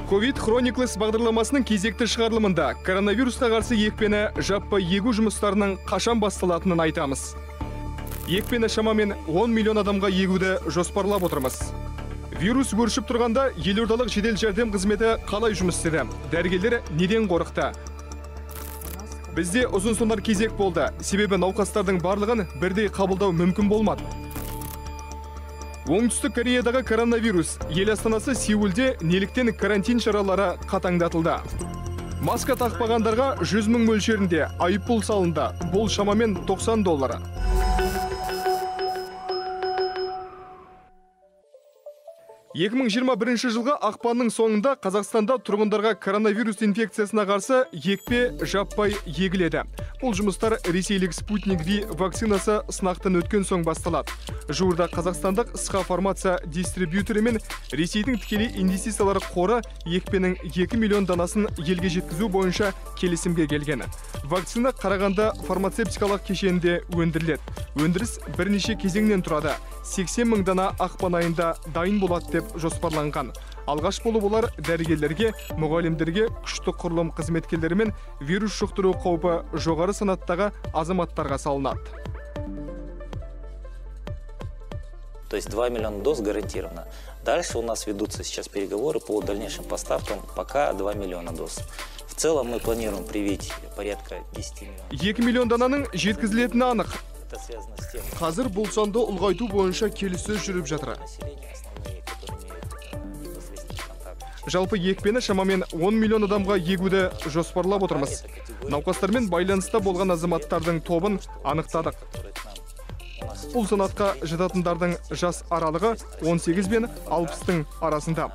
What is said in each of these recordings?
COVID Chronicles бағдарламасының кезекті шығарылымында коронавирусқа қарсы екпені жаппай егу жұмыстарының қашан басталатынын айтамыз. Екпені шамамен 10 миллион адамға егуді жоспарлап отырмыз. Вирус өршіп тұрғанда елордалық жедел жәрдем қызметі қалай жұмыс істеді? Дәрігерлер неден қорықты? Бізде ұзын сонар кезек болды, себебі науқастардың барлығын бірдей қабылдау мүмкін болмады. Оңтүстік Кореядағы коронавирус ел астанасы Сеулде неліктен карантин шаралары қатаңдатылды. Маска тақпағандарға 100 мың мөлшерінде айыппұл салынды. Бұл шамамен $90. Екі 2021 жылғы ақпанның соңында Қазақстанда тұрғындарға коронавирус инфекциясына қарсы екпе жаппай егіледі. Бұл жұмыстар ресейлік Спутник V вакцинасы сынақтан өткен соң басталады. Жуырда қазақстандық СХА фармация дистрибьютері мен Ресейдің тікелей инвестициялар қоры екпенің 2 миллион данасын елге жеткізу бойынша келісімге келген. Вакцина Қарағанды фармацевтикалық кешенінде өндіріледі. Өндіріс бірнеше кезеңнен тұрады. 80 мың дана ақпан айында дайын болады деп жоспарланған. Алғаш болып олар дәрігерлерге, мұғалімдерге, күшті құрылым қызметкерлері мен вирус жұқтыру қаупі жоғары санаттағы азаматтарға салынады. То есть 2 миллиона доз гарантированно. Дальше у нас ведутся сейчас переговоры по дальнейшим поставкам, пока 2 миллиона доз. В целом мы планируем привить порядка 10 миллионов. 2 миллион дананың жеткізілетіні анық. Қазір бұл санды ұлғайту бойынша келіссөз жүріп жатыр. Жалпы екпені шамамен 10 миллион адамға егуді жоспарлап отырмыз. Науқастармен байланыста болған азаматтардың тобын анықтадық. Бұл санатқа жататындардың жас аралығы 18 бен 60-тың арасында.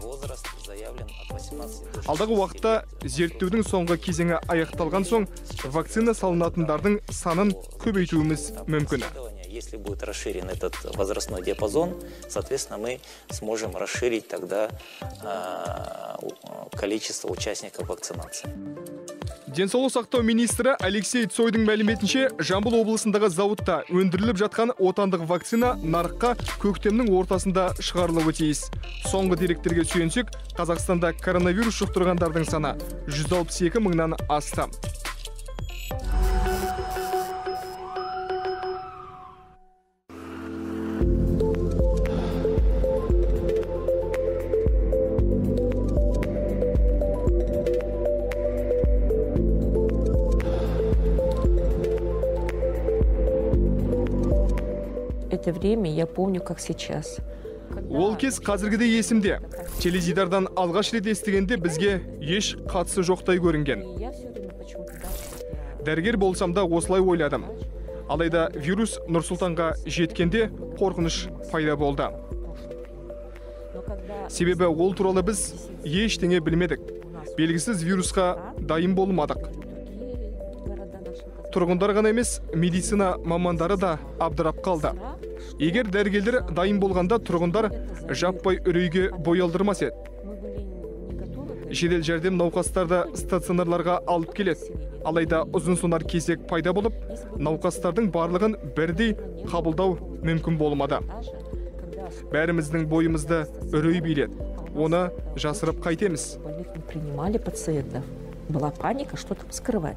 Алдағы уақытта зерттеудің соңғы кезеңі аяқталған соң вакцина салынатындардың санын көбейтуіміз мүмкін. Если будет расширен этот возрастной диапазон, соответственно, мы сможем расширить тогда количество участников вакцинации. Денсаулық сақтау министрі Алексей Цойдың мәліметінше, Жамбыл облысындағы зауытта өндіріліп жатқан отандық вакцина нарыққа көктемнің ортасында шығарылуы тиіс. Соңғы деректерге сүйенсек, Қазақстанда коронавирус жұқтырғандардың саны 162 мыңнан асты. Это время я помню, как сейчас. Ол кез қазіргідей есімде. Теледидардан алғаш рет естігенде бізге еш қатысы жоқтай көрінген. Дәрігер болсам да осылай ойладым. Алайда вирус Нұр-Сұлтанға жеткенде қорқыныш пайда болды. Себебі ол туралы біз ештеңе білмедік. Белгісіз вирусқа дайын болмадық. Тұрғындар ғана емес, медицина мамандары да абдырап қалды. Егер дәрігерлер дайын болғанда тұрғындар жаппай үрейге бой алдырмас еді. Жедел жәрдем науқастарды стационарларға алып келеді. Алайда ұзын сонар кезек пайда болып, науқастардың барлығын бірдей қабылдау мүмкін болмады. Бәріміздің бойымызды үрей биледі. Оны жасырып қайтеміз. Принимали пациентов. Была паника, что-то скрывать.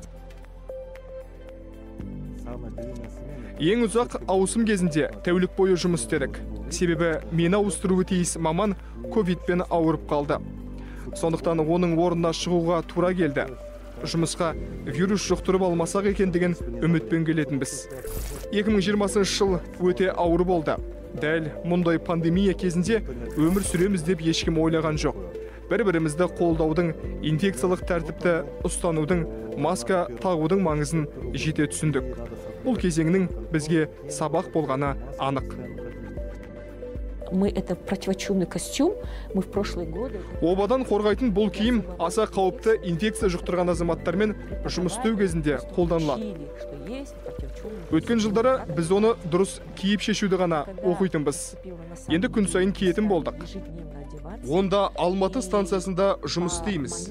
Ең ұзақ ауысым кезінде тәулік бойы жұмыс істедік. Себебі мені ауыстыруы тиіс маман ковидпен ауырып қалды. Сондықтан оның орнына шығуға тура келді. Жұмысқа вирус жұқтырып алмасақ екендеген үмітпен келетінбіз. 2020 жыл өте ауыр болды. Дәл мұндай пандемия кезінде өмір сүреміз деп ешкім ойлаған жоқ. Бір-бірімізді қолдаудың, инфекциялық тәртіпті ұстанудың, маска тағудың маңызын жете түсіндік. Бұл кезеңнің бізге сабақ болғаны анық. Мы это противочумный костюм, мы в прошлые годы. Обадан қорғайтын бұл киім аса қауіпті инфекция жұқтырған азаматтармен жұмыс істеу кезінде қолданылады. Өткен жылдары біз оны дұрыс киіп шешуді ғана оқитынбыз. Енді күн сайын киетін болдық. Онда Алматы станциясында жұмыс істейміз.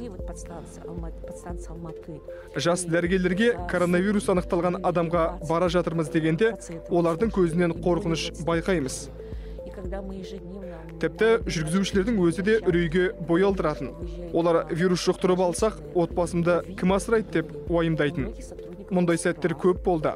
Жас дәрігерлерге коронавирус анықталған адамға бара жатырмыз дегенде, олардың көзінен қорқыныш байқаймыз. Тіпті жүргізушілердің өзі де үрейге бой алдыратын. Олар вирус жұқтырып алсақ, отбасымды кім асырайды деп уайымдайтын. Мұндай сәттер көп болды.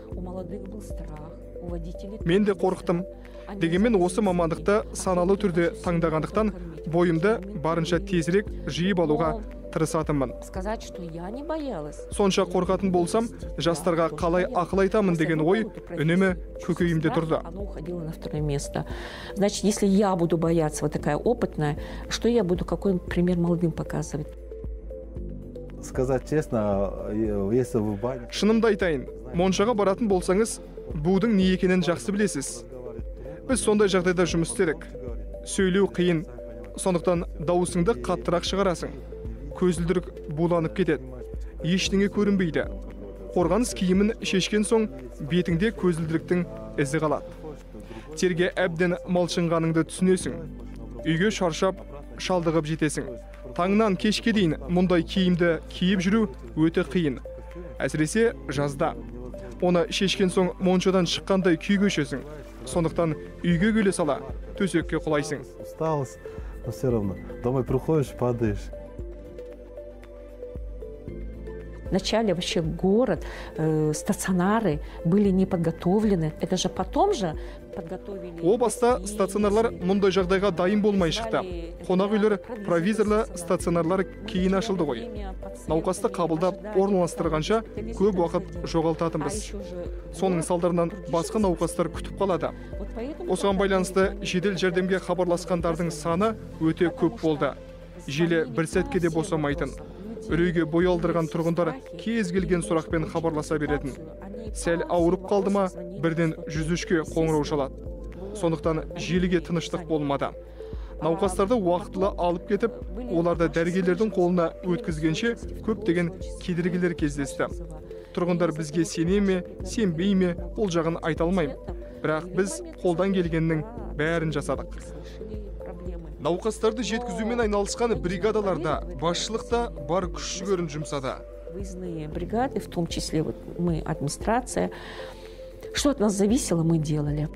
Мен де қорықтым. Дегенмен осы мамандықты саналы түрде таңдағандықтан бойымды барынша тезірек жиып алуға тырысатынмын. Сонша қорқатын болсам, жастарға қалай ақыл айтамын деген ой үнемі көкейімде тұрды. Значит, если я буду бояться, вот такая опытная, что я буду, какой пример молодым показывать? Сказать честно, если вы бане... Шынымды айтайын, моншаға баратын болсаңыз, будың не екенін жақсы білесіз. Біз сондай жағдайда жұмыс істедік. Сөйлеу қиын, сондықтан дауысыңды қаттырақ шығарасың. Көзілдірік буланып кетеді. Ештеңе көрінбейді. Қорғаныс киімін шешкен соң, бетіңде көзілдіріктің ізі қалады. Терге әбден малшынғаныңды түсінесің. Үйге шаршап, шалдығып жетесің. Таңнан кешке дейін мұндай киімді киіп жүру өте қиын. Әсіресе жазда. Оны шешкен соң моншадан шыққандай күй кешесің. Сондықтан үйге келе сала төсекке құлайсың. Усталость, но все равно. Домой приходишь, падаешь. Вначале вообще город, стационары были не подготовлены. Это же потом же подготовили... О баста стационарлар мұндай жағдайға дайын болмай шықты. Қонақ үйлер, провизорлы стационарлар кейін ашылды ғой. Науқасты қабылдап орналастырғанша көп уақыт жоғалтатынбыз. Соның салдарынан басқа науқастар күтіп қалады. Осыған байланысты жедел жәрдемге хабарласқандардың саны өте көп болды. Желі бір сәтке де босамайтын. Үрейге бой алдырған тұрғындар кез келген сұрақпен хабарласа беретін. Сәл ауырып қалды ма, бірден 103-ке қоңырау шалады. Сондықтан желіге тыныштық болмады. Науқастарды уақытылы алып кетіп, оларды дәрігерлердің қолына өткізгенше көптеген кедергілер кездесті. Тұрғындар бізге сене ме, сенбей ме, ол жағын айта алмаймын. Бірақ біз қолдан келгеннің бәрін жасадық. Науқастарды жеткізумен айналысқан бригадаларда басшылықта бар күш жігерін жұмсады. Выездные бригады, в том числе вот мы, администрация, что от нас зависело, мы делали.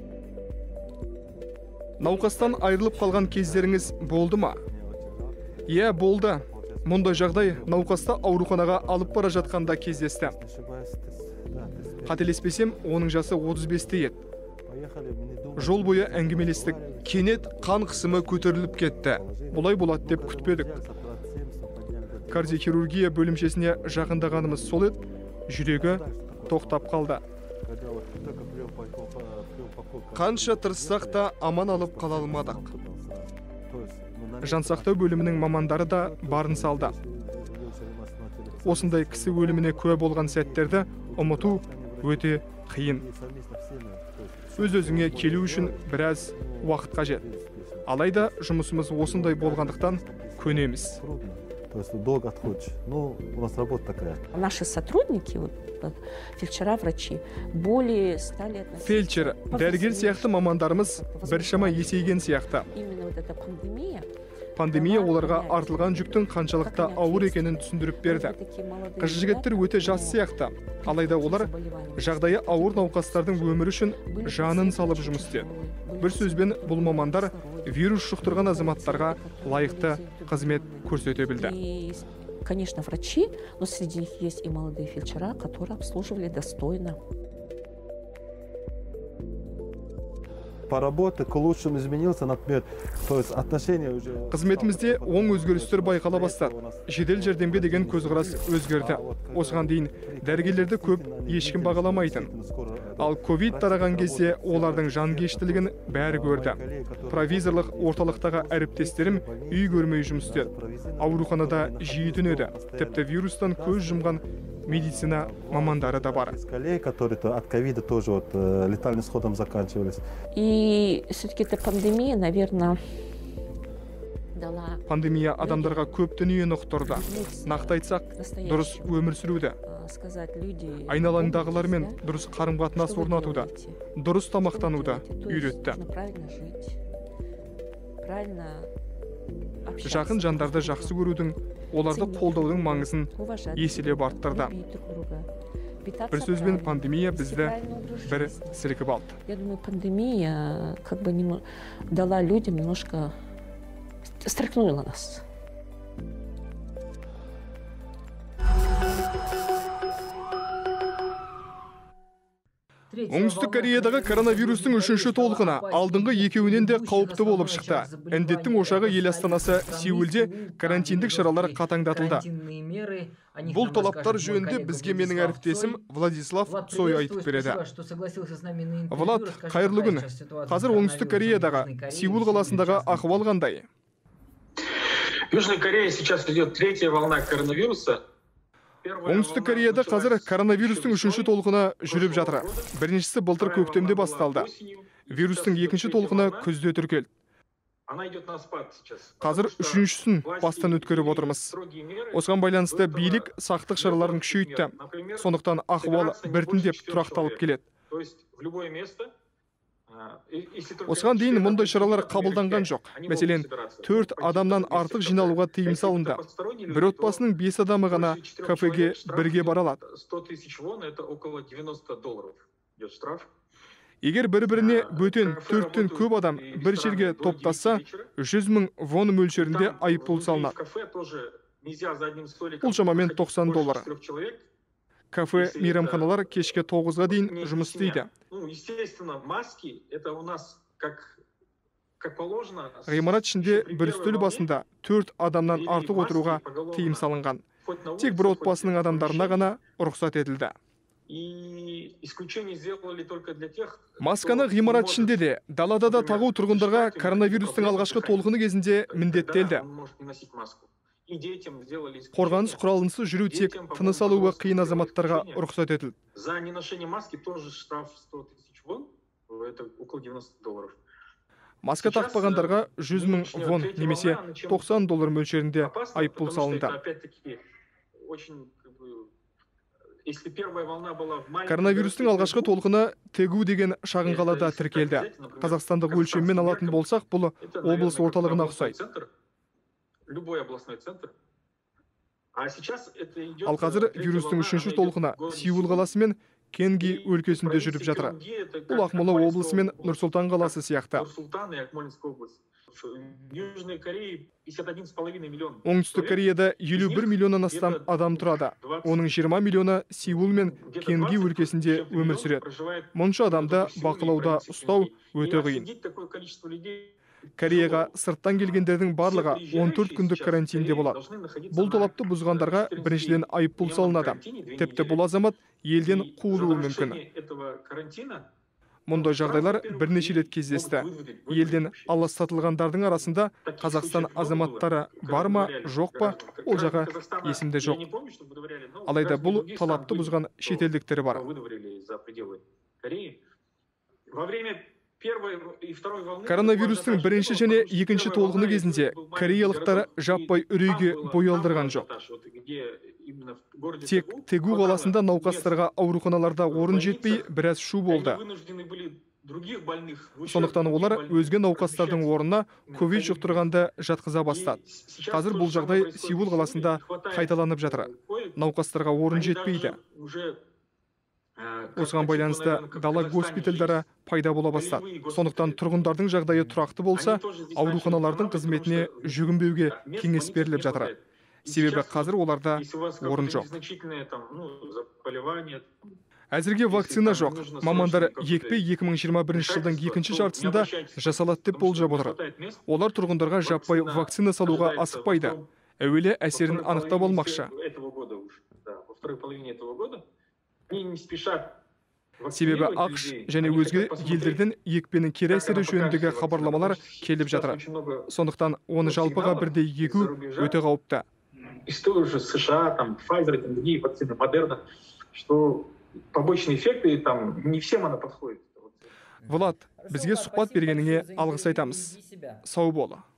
Науқастан айырылып қалған кездеріңіз болды ма? Иә, болды. Мұндай жағдай науқасты ауруханаға алып бара жатқанда кездесті. Қателеспесем, оның жасы 35-те еді. Жол бойы әңгімелестік. Кенет қан қысымы көтеріліп кетті. Бұлай болады деп күтпедік. Кардиохирургия бөлімшесіне жақындағанымыз сол еді, жүрегі тоқтап қалды. Қанша тырыссақ та аман алып қала алмадық. Жансақтау бөлімінің мамандары да барын салды. Осындай кісі өліміне куә болған сәттерді ұмыту өте қиын. Өз-өзіңе келу үшін біраз уақыт қажет. Алайда жұмысымыз осындай болғандықтан көнеміз. Наши сотрудники, фельдшера, врачи, более стали относиться... Фельдшер, дәрігер сияқты мамандарымыз біршама есейген сияқты. Именно вот эта пандемия... Пандемия оларға артылған жүктің қаншалықты ауыр екенін түсіндіріп берді. Қыз жігіттер өте жас сияқты. Алайда олар жағдайы ауыр науқастардың өмірі үшін жанын салып жұмыс істеді. Бір сөзбен бұл мамандар вирус жұқтырған азаматтарға лайықты қызмет көрсете білді. Конечно, врачи, но среди них есть и молодые фельдшера, которые обслуживали достойно. По работе к лучшему изменился, например, то есть отношения уже... Қызметімізде оң өзгерістер байқала бастады. Жедел жәрдемге деген көзқарас өзгерді. Осыған дейін дәрігерлерді көп ешкім бағаламайтын. Ал ковид тараған кезде олардың жанкештілігін бәрі көрді. Провизорлық орталықтағы әріптестерім үй көрмей жұмыс істеді. Ауруханада жиі түнеді. Тіпті вирустан көз жұмған медицина мамандары да бар. Которые от ковида тоже летальным исходом заканчивались. И все-таки эта пандемия, наверное, дала... Пандемия адамдарға көп дүниені ұқтырды. Нақты айтсақ, дұрыс өмір сүруді. Айналаңдағылармен дұрыс қарым-қатынас орнатуды, дұрыс тамақтануды үйретті. Жақын жандарды жақсы көрудің, оларды қолдаудың маңызын еселеп арттырды. Бір сөзбен пандемия бізді бір сілкіп алды. Я думаю, пандемия как бы дала людям немножко, стряхнула нас. Оңтүстік Кореядағы коронавирустың үшінші толқыны алдыңғы екеуінен де қауіпті болып шықты. Індеттің ошағы ел астанасы Сеулде карантиндік шаралар қатаңдатылды. Бұл талаптар жөнінде бізге менің әріптесім Владислав Цой айтып береді. Влад, қайырлы күн. Қазір Оңтүстік Кореядағы Сеул қаласындағы ахуал қандай? В Южной Корее сейчас идет третья волна коронавируса. Оңтүстік Кореяда қазір коронавирустың үшінші толқыны жүріп жатыр. Біріншісі былтыр көктемде басталды. Вирустың екінші толқыны күзде тіркелді. Қазір үшіншісін бастан өткеріп отырмыз. Осыған байланысты билік сақтық шараларын күшейтті. Сондықтан ахуал біртіндеп тұрақталып келеді. Осыған дейін мұндай шаралар қабылданған жоқ. Мәселен, 4 адамнан артық жиналуға тыйым салынды. Бір отбасының 5 адамы ғана кафеге бірге бара алады. Егер бір-біріне бөтен 4-тен көп адам бір жерге топтасса, 100 000 вон мөлшерінде айыппұл салынады. Бұл шамамен $90. Кафе, мейрамханалар кешке 9-ға дейін жұмыс істейді. Ғимарат ішінде бір үстел басында 4 адамнан артық отыруға тыйым салынған. Тек бір отбасының адамдарына ғана рұқсат етілді. Масканы ғимарат ішінде де, далада да тағу тұрғындарға коронавирустың алғашқы толқыны кезінде міндеттелді. Қорғаныс құралынсыз жүру тек тыныс алуға қиын азаматтарға рұқсат етілді. За неношение маски тоже штраф 100 000 вон, это около $90. Маска тақпағандарға 100 000 вон немесе $90 мөлшерінде айыппұл салынды. Коронавирустың алғашқы толқыны Тегу деген шағын қалада тіркелді. Қазақстандық өлшеммен алатын болсақ, бұл облыс орталығына ұқсайды. Любой областной центр. Ал қазір вирустың үшінші толқыны Сеул қаласы мен Кенги өлкесінде жүріп жатыр. Бұл Ақмола облысы мен Нұр-Сұлтан қаласы сияқты. Оңтүстік Кореяда 51 миллионнан астам адам тұрады. Оның 20 миллионы Сеул мен Кенги өлкесінде өмір сүреді. Мұнша адамды бақылауда ұстау өте қиын. Кореяға сырттан келгендердің барлығы 14 күндік карантинде болады. Бұл талапты бұзғандарға біріншіден айыппұл салынады. Тіпті бұл азамат елден қуылуы мүмкін. Мұндай жағдайлар бірнеше рет кездесті. Елден аластатылғандардың арасында Қазақстан азаматтары бар ма, жоқ па, ол жағы есімде жоқ. Алайда бұл талапты бұзған шетелдіктері бар. Коронавирустың бірінші және екінші толқыны кезінде кореялықтар жаппай үрейге бой алдырған жоқ. Тек Тегу қаласында науқастарға ауруханаларда орын жетпей біраз шу болды. Сондықтан олар өзге науқастардың орнына ковид жұқтырғанды жатқыза бастады. Қазір бұл жағдай Сеул қаласында қайталанып жатыр. Науқастарға орын жетпейді. Осыған байланысты дала госпитальдары пайда бола бастады. Сондықтан тұрғындардың жағдайы тұрақты болса, ауруханалардың қызметіне жүгінбеуге кеңес беріліп жатыр. Себебі қазір оларда орын жоқ. Әзірге вакцина жоқ. Мамандар екпе 2021 жылдың екінші жартысында жасалады деп болжап отыр. Олар тұрғындарға жаппай вакцина салуға асықпайды. Әуелі әсерін анықтап алмақшы. Себебі ақш және өзге елдерден екпенің кері әсері жөніндегі хабарламалар келіп жатыр. Сондықтан оны жалпыға бірдей егу өте қауіпті. История США, там, Pfizer, там, другие вакцины, Moderna, что побочные эффекты, там, не всем она подходит. Влад, бізге сұхбат бергеніңе алғыс айтамыз. Сау бол.